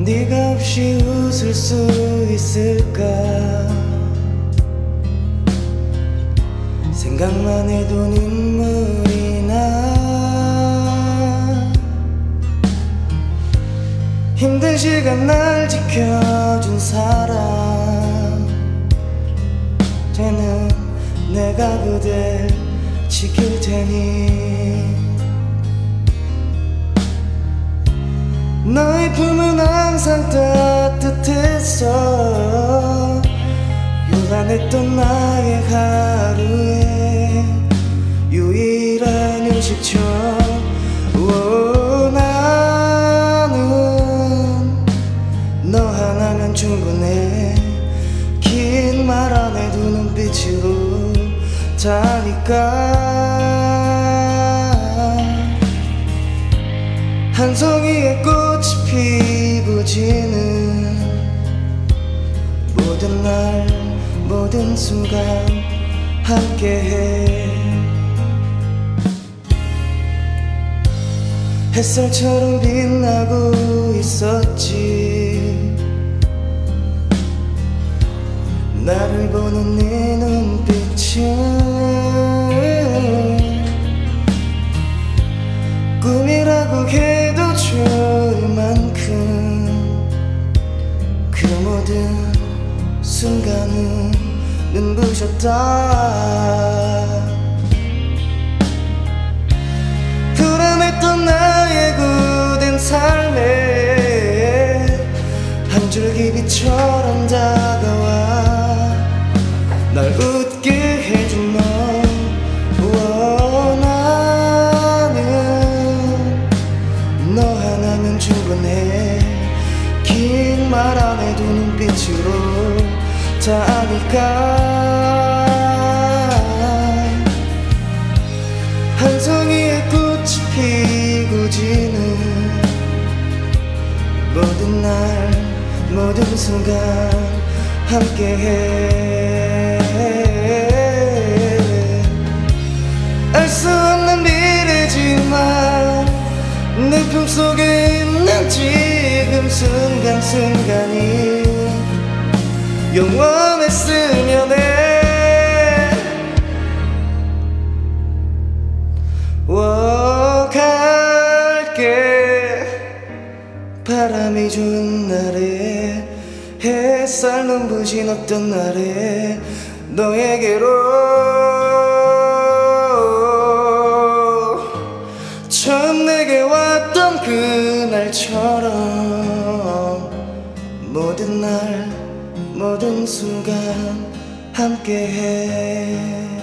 네가 없이 웃을 수 있을까. 생각만 해도 눈물이 나. 힘든 시간 날 지켜준 사람, 쟤는 내가 그댈 지킬 테니. 너의 품은 항상 따뜻했어. 요란했던 나의 하루에 유일한 휴식처. 나는 너 하나면 충분해. 긴 말 안 해도 눈빛으로 다니까. 한 송이의 꽃이 피고 지는 모든 날 모든 순간 함께해. 햇살처럼 빛나고 있었지. 나를 보는 네 눈빛은 꿈이라고 해도 좋을 만큼 그 모든 순간은 눈부셨다. 불안했던 나의 굳은 삶에 한 줄기 빛처럼 다가와 날 웃게 해준 너. 너 하나면 충분해. 긴 말 안 해도 눈빛으로 다 아니까. 한 송이의 꽃이 피고 지는 모든 날 모든 순간 함께해. 알 수 없는 미래지만 내 품속에 있는 지금 순간순간이 영원했으면 해. 갈게. 바람이 좋은 날에 햇살 눈부신 어떤 날에 너에게로 처음 내게 왔던 그날처럼 모든 날 모든 순간 함께해.